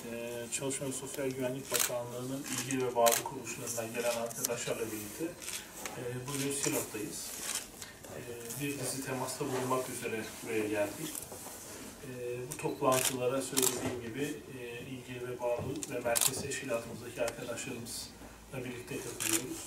Çalışma ve Sosyal Güvenlik Bakanlığı'nın ilgili ve bağlı kuruluşlarından gelen arkadaşlarla birlikte bugün Sinop'tayız. Bir dizi temasta bulunmak üzere buraya geldik. Bu toplantılara söylediğim gibi ilgili ve bağlı ve merkez teşkilatımızdaki arkadaşlarımızla birlikte katılıyoruz.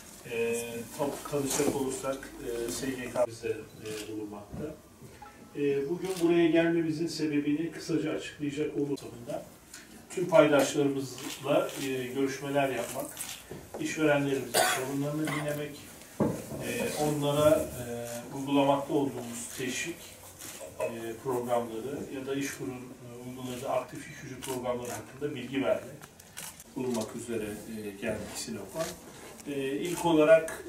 Konuşacak olursak SGK bize bulunmakta. Bugün buraya gelmemizin sebebini kısaca açıklayacak olursak tüm paydaşlarımızla görüşmeler yapmak, işverenlerimizin sorunlarını dinlemek, onlara uygulamakta olduğumuz teşvik programları ya da İşkur'un uyguladığı aktif iş gücü programları hakkında bilgi vermek bulunmak üzere geldik Sinop'a. İlk olarak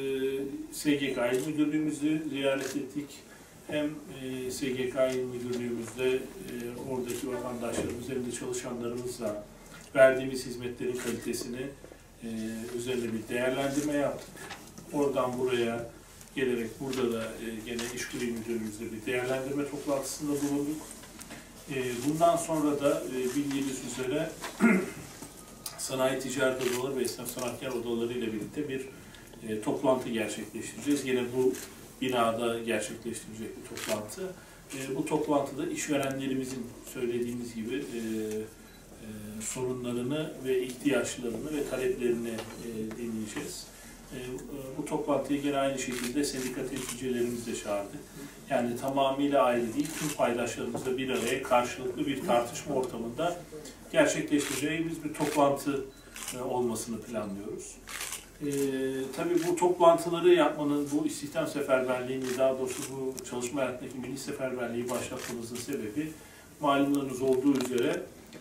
SGK İl Müdürlüğümüzü ziyaret ettik. Hem SGK İl Müdürlüğümüzde oradaki vatandaşlarımız hem de çalışanlarımızla verdiğimiz hizmetlerin kalitesini üzerine bir değerlendirme yaptık. Oradan buraya gelerek burada da gene İşkur İl Müdürlüğümüzde bir değerlendirme toplantısında bulunduk. Bundan sonra da bildiğiniz üzere Sanayi Ticaret Odaları ve Esnaf Sanatkar Odaları ile birlikte bir toplantı gerçekleştireceğiz. Yine bu binada gerçekleştirecek bir toplantı. Bu toplantıda işverenlerimizin söylediğimiz gibi sorunlarını ve ihtiyaçlarını ve taleplerini dinleyeceğiz. Bu toplantıya gene aynı şekilde sendika temsilcilerimiz de çağırdık. Yani tamamıyla ayrı değil, tüm paydaşlarımızla bir araya karşılıklı bir tartışma ortamında gerçekleştireceğimiz bir toplantı olmasını planlıyoruz. Tabii bu toplantıları yapmanın, bu istihdam seferberliğini, daha doğrusu bu çalışma hayatındaki milli seferberliği başlatmamızın sebebi malumunuz olduğu üzere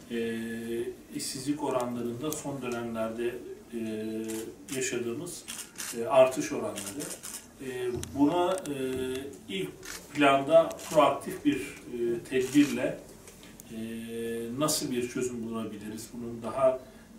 işsizlik oranlarında son dönemlerde yaşadığımız artış oranları. Buna ilk planda proaktif bir tedbirle nasıl bir çözüm bulabiliriz? Bunun daha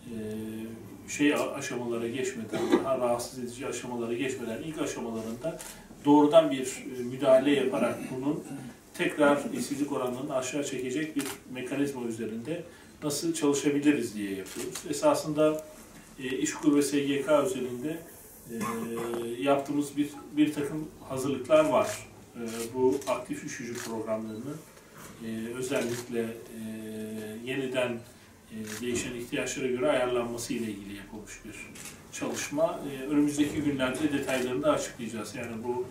aşamalara geçmeden, daha rahatsız edici aşamalara geçmeden ilk aşamalarında doğrudan bir müdahale yaparak bunun tekrar işsizlik oranlarını aşağı çekecek bir mekanizma üzerinde nasıl çalışabiliriz diye yapıyoruz. Esasında İşkur ve SGK özelinde yaptığımız bir takım hazırlıklar var. Bu aktif iş gücü programlarının özellikle yeniden değişen ihtiyaçlara göre ayarlanması ile ilgili yapılmış bir çalışma. Önümüzdeki günlerde detaylarını da açıklayacağız. Yani bu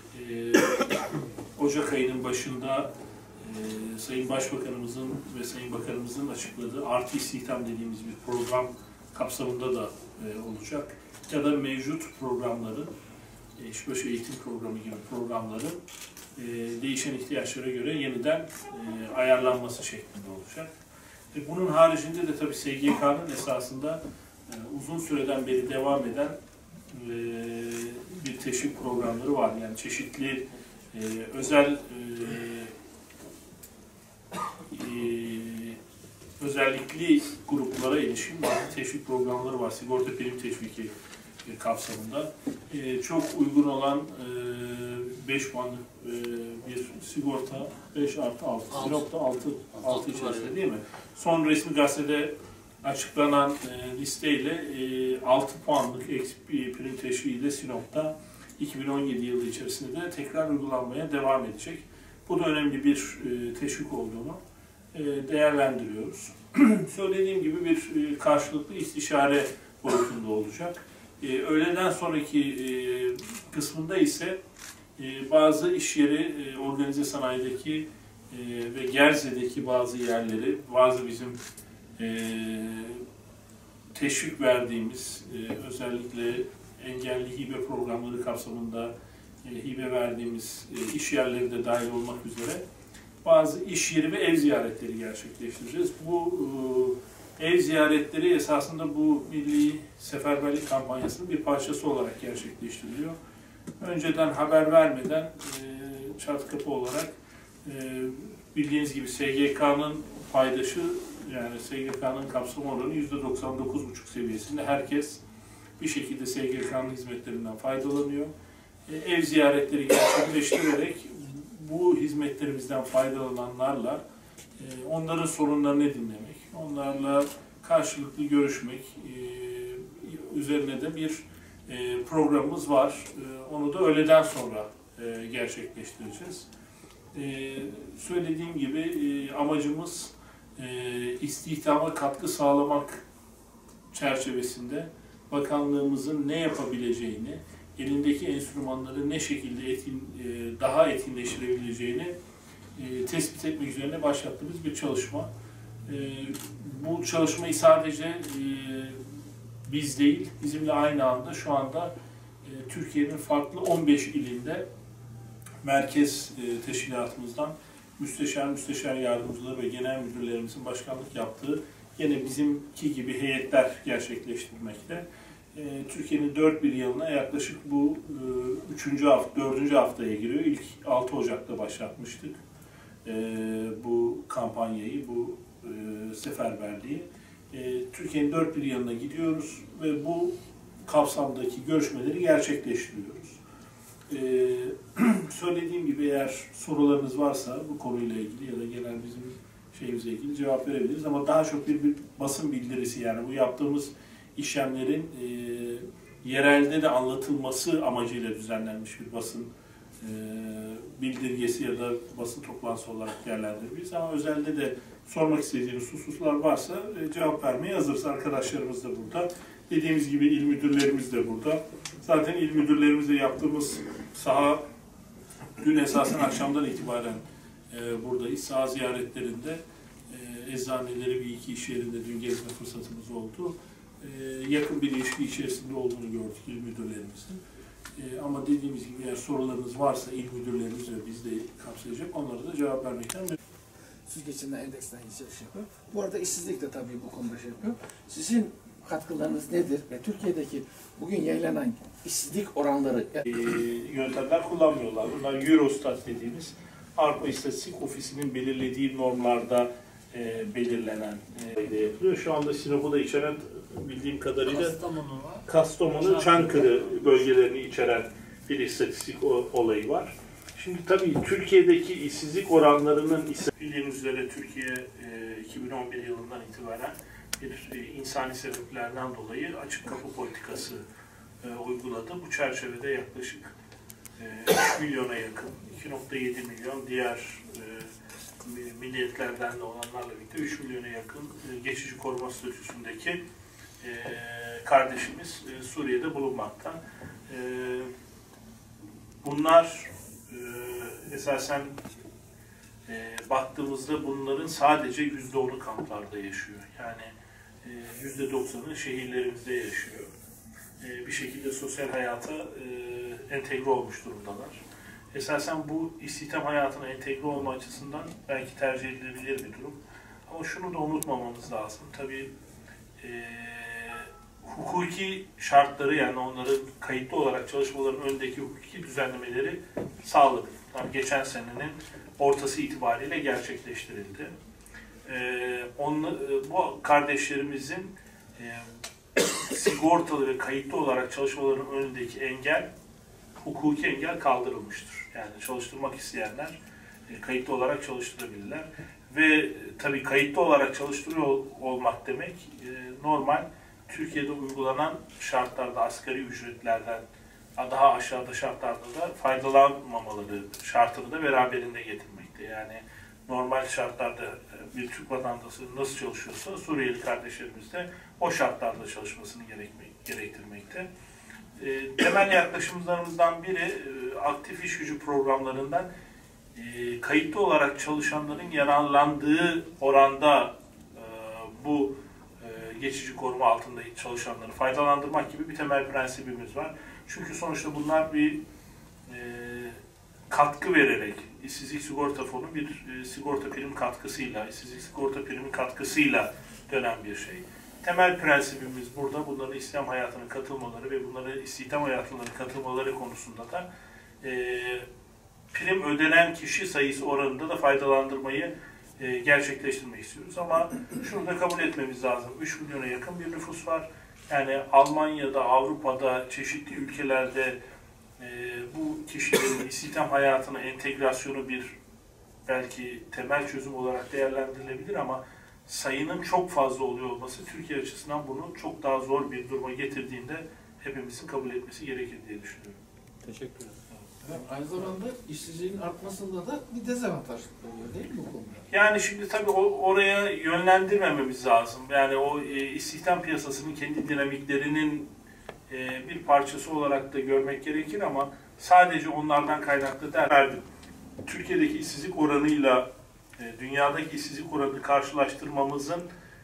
Ocak ayının başında Sayın Başbakanımızın ve Sayın Bakanımızın açıkladığı artı istihdam dediğimiz bir program kapsamında da olacak. Ya da mevcut programların, işbaşı eğitim programı gibi programların değişen ihtiyaçlara göre yeniden ayarlanması şeklinde olacak. Bunun haricinde de tabii SGK'nın esasında uzun süreden beri devam eden bir teşvik programları var. Yani çeşitli özellikli gruplara ilişkin bazı teşvik programları var. Sigorta prim teşviki kapsamında. Çok uygun olan 5 puanlık bir sigorta 5+6. Sinop'ta 6 içerisinde değil mi? Son resmi gazetede açıklanan listeyle 6 puanlık prim teşviğiyle Sinop'ta 2017 yılı içerisinde de tekrar uygulanmaya devam edecek. Bu da önemli bir teşvik olduğunu değerlendiriyoruz. Söylediğim gibi bir karşılıklı istişare boyutunda olacak. Öğleden sonraki kısmında ise bazı iş yeri, organize sanayideki ve Gerze'deki bazı yerleri, bazı bizim teşvik verdiğimiz, özellikle engelli hibe programları kapsamında hibe verdiğimiz iş yerleri de dahil olmak üzere bazı iş yeri ve ev ziyaretleri gerçekleştireceğiz. Bu ev ziyaretleri esasında bu milli seferberlik kampanyasının bir parçası olarak gerçekleştiriliyor. Önceden haber vermeden çat kapı olarak bildiğiniz gibi SGK'nın paydaşı, yani SGK'nın kapsam oranı %99,5 seviyesinde. Herkes bir şekilde SGK'nın hizmetlerinden faydalanıyor. Ev ziyaretleri gerçekleştirerek bu hizmetlerimizden faydalananlarla onların sorunlarını dinlemek, Onlarla karşılıklı görüşmek üzerine de bir programımız var. Onu da öğleden sonra gerçekleştireceğiz. Söylediğim gibi amacımız istihdama katkı sağlamak çerçevesinde bakanlığımızın ne yapabileceğini, elindeki enstrümanları ne şekilde daha etkinleştirebileceğini tespit etmek üzerine başlattığımız bir çalışma. Bu çalışmayı sadece biz değil, bizimle aynı anda şu anda Türkiye'nin farklı 15 ilinde merkez teşkilatımızdan müsteşar yardımcıları ve genel müdürlerimizin başkanlık yaptığı yine bizimki gibi heyetler gerçekleştirmekte. Türkiye'nin dört bir yanına yaklaşık bu 4. haftaya giriyor. İlk 6 Ocak'ta başlatmıştık bu kampanyayı, bu seferberliği. Türkiye'nin dört bir yanına gidiyoruz ve bu kapsamdaki görüşmeleri gerçekleştiriyoruz. Söylediğim gibi eğer sorularınız varsa bu konuyla ilgili ya da genel bizim şeyimizle ilgili cevap verebiliriz ama daha çok bir basın bildirisi, yani bu yaptığımız işlemlerin yerelde de anlatılması amacıyla düzenlenmiş bir basın bildirgesi ya da basın toplantısı olarak değerlendirebiliriz ama özelde de sormak istediğiniz hususlar varsa cevap vermeye hazırız. Arkadaşlarımız da burada. Dediğimiz gibi il müdürlerimiz de burada. Zaten il müdürlerimizle yaptığımız saha, dün esasen akşamdan itibaren buradayız. Saha ziyaretlerinde eczaneleri bir iki iş yerinde dün gezme fırsatımız oldu. Yakın bir ilişki içerisinde olduğunu gördük il müdürlerimizin. Ama dediğimiz gibi eğer sorularınız varsa il müdürlerimiz ve biz de kapsayacak, onlara da cevap vermekten Süzgeçinden endeksten geçiş yapıyor. Bu arada işsizlik de tabii bu konuda şey yapıyor. Sizin katkılarınız nedir ve Türkiye'deki bugün yayınlanan işsizlik oranları yöntemler kullanmıyorlar. Bunlar Eurostat dediğimiz Avrupa İstatistik Ofisi'nin belirlediği normlarda belirlenen yapılıyor. Şu anda Sinop'u da içeren, bildiğim kadarıyla Kastamonu, Çankırı bölgelerini içeren bir istatistik olayı var. Şimdi tabii Türkiye'deki işsizlik oranlarının bildiğiniz üzere Türkiye 2011 yılından itibaren bir insani sebeplerden dolayı açık kapı politikası uyguladı. Bu çerçevede yaklaşık 3 milyona yakın, 2,7 milyon diğer milliyetlerden de olanlarla birlikte 3 milyona yakın geçici koruma statüsündeki kardeşimiz Suriye'de bulunmakta. Bunlar esasen baktığımızda bunların sadece %10'u kamplarda yaşıyor. Yani %90'ı şehirlerimizde yaşıyor. Bir şekilde sosyal hayata entegre olmuş durumdalar. Esasen bu istihdam hayatına entegre olma açısından belki tercih edilebilir bir durum. Ama şunu da unutmamamız lazım. Tabii hukuki şartları, yani onların kayıtlı olarak çalışmaların önündeki hukuki düzenlemeleri sağladık. Yani geçen senenin ortası itibariyle gerçekleştirildi. Bu kardeşlerimizin sigortalı ve kayıtlı olarak çalışmaların önündeki engel, hukuki engel kaldırılmıştır. Yani çalıştırmak isteyenler kayıtlı olarak çalıştırabilirler. Ve tabii kayıtlı olarak çalıştırıyor olmak demek normal Türkiye'de uygulanan şartlarda asgari ücretlerden daha aşağıda şartlarda da faydalanmamaları şartını da beraberinde getirmekte. Yani normal şartlarda bir Türk vatandaşı nasıl çalışıyorsa Suriyeli kardeşlerimiz de o şartlarda çalışmasını gerektirmekte. Temel yaklaşımlarımızdan biri aktif iş gücü programlarından kayıtlı olarak çalışanların yararlandığı oranda bu geçici koruma altında çalışanları faydalandırmak gibi bir temel prensibimiz var. Çünkü sonuçta bunlar bir katkı vererek, işsizlik sigorta fonu bir sigorta prim katkısıyla, işsizlik sigorta primi katkısıyla dönen bir şey. Temel prensibimiz burada bunların istihdam hayatına katılmaları ve bunları istihdam hayatına katılmaları konusunda da prim ödenen kişi sayısı oranında da faydalandırmayı gerçekleştirmek istiyoruz. Ama şunu da kabul etmemiz lazım. 3 milyona yakın bir nüfus var. Yani Almanya'da, Avrupa'da, çeşitli ülkelerde bu kişilerin istihdam hayatına entegrasyonu bir belki temel çözüm olarak değerlendirilebilir ama sayının çok fazla oluyor olması Türkiye açısından bunu çok daha zor bir duruma getirdiğinde hepimizin kabul etmesi gerekir diye düşünüyorum. Teşekkür ederim. Aynı zamanda işsizliğin artmasında da bir dezavantaj oluyor değil mi bu konuda? Yani şimdi tabii oraya yönlendirmememiz lazım. Yani o istihdam piyasasının kendi dinamiklerinin bir parçası olarak da görmek gerekir ama sadece onlardan kaynaklı derdim. Türkiye'deki işsizlik oranıyla dünyadaki işsizlik oranını karşılaştırmamızın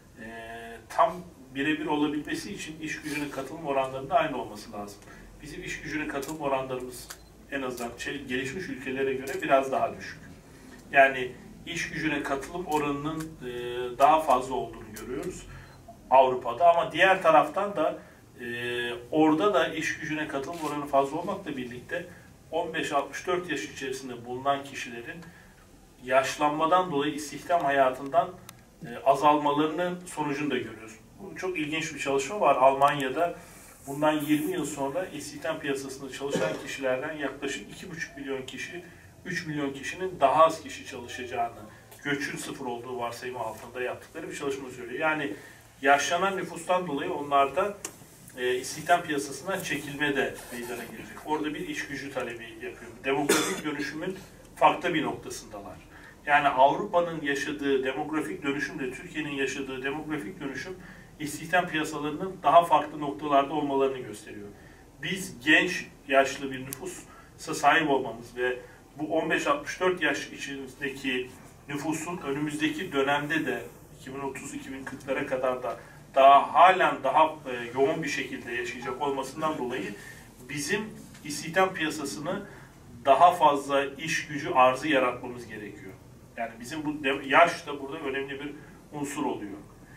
tam birebir olabilmesi için iş gücüne katılım oranlarının aynı olması lazım. Bizim iş gücüne katılım oranlarımız en azından gelişmiş ülkelere göre biraz daha düşük. Yani iş gücüne katılım oranının daha fazla olduğunu görüyoruz Avrupa'da ama diğer taraftan da orada da iş gücüne katılım oranı fazla olmakla birlikte 15-64 yaş içerisinde bulunan kişilerin yaşlanmadan dolayı istihdam hayatından azalmalarının sonucunu da görüyoruz. Bu çok ilginç bir çalışma var. Almanya'da bundan 20 yıl sonra istihdam piyasasında çalışan kişilerden yaklaşık 2,5 milyon kişi, 3 milyon kişinin daha az kişi çalışacağını, göçün sıfır olduğu varsayımı altında yaptıkları bir çalışma söylüyor. Yani yaşlanan nüfustan dolayı onlarda istihdam piyasasından çekilme de meydana gelecek. Orada bir iş gücü talebi yapıyor. Demografik dönüşümün farklı bir noktasındalar. Yani Avrupa'nın yaşadığı demografik dönüşümle Türkiye'nin yaşadığı demografik dönüşüm istihdam piyasalarının daha farklı noktalarda olmalarını gösteriyor. Biz genç, yaşlı bir nüfusa sahip olmamız ve bu 15-64 yaş içindeki nüfusun önümüzdeki dönemde de 2030-2040'lara kadar da halen daha yoğun bir şekilde yaşayacak olmasından dolayı bizim istihdam piyasasını daha fazla iş gücü arzı yaratmamız gerekiyor. Yani bizim bu yaş da burada önemli bir unsur oluyor.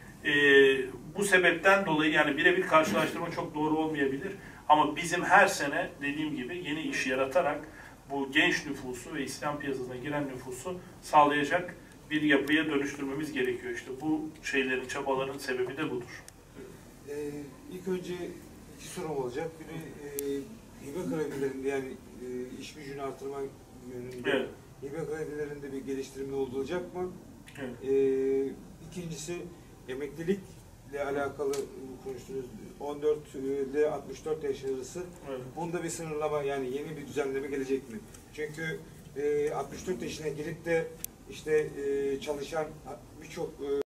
Bu sebepten dolayı yani birebir karşılaştırma çok doğru olmayabilir. Ama bizim her sene dediğim gibi yeni iş yaratarak bu genç nüfusu ve istihdam piyasasına giren nüfusu sağlayacak bir yapıya dönüştürmemiz gerekiyor. İşte bu şeylerin, çabaların sebebi de budur. İlk önce iki sorum olacak. Biri hibe kredilerinde yani iş gücünü artırma yönünde Evet. hibe kredilerinde bir geliştirme olacak mı? Evet. İkincisi emeklilikle alakalı konuştunuz. 14 ile 64 yaş arası. Evet. Bunda bir sınırlama yani yeni bir düzenleme gelecek mi? Çünkü 64 yaşına gelip de işte çalışan birçok